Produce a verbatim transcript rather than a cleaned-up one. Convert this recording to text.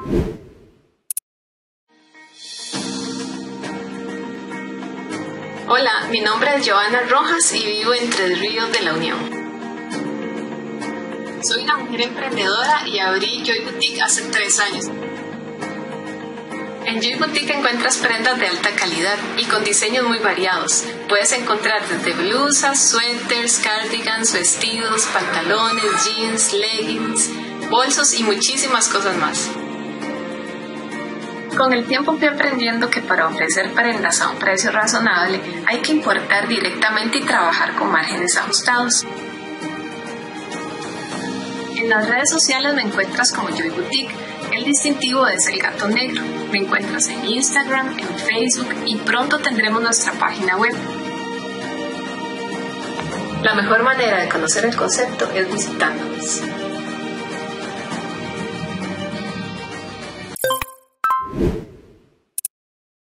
Hola, mi nombre es Joana Rojas y vivo en Tres Ríos de la Unión. Soy una mujer emprendedora y abrí Joy Boutique hace tres años. En Joy Boutique encuentras prendas de alta calidad y con diseños muy variados. Puedes encontrar desde blusas, suéteres, cardigans, vestidos, pantalones, jeans, leggings, bolsos y muchísimas cosas más. Con el tiempo fui aprendiendo que para ofrecer prendas a un precio razonable hay que importar directamente y trabajar con márgenes ajustados. En las redes sociales me encuentras como Joy Boutique. El distintivo es el gato negro. Me encuentras en Instagram, en Facebook y pronto tendremos nuestra página web. La mejor manera de conocer el concepto es visitándonos.